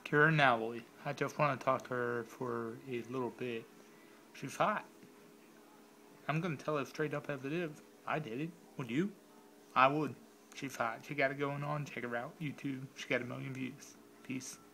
Kira Nowley. I just want to talk to her for a little bit. She's hot. I'm gonna tell her straight up as it is. I did it. Would you? I would. She's hot. She got it going on. Check her out. YouTube. She got 1 million views. Peace.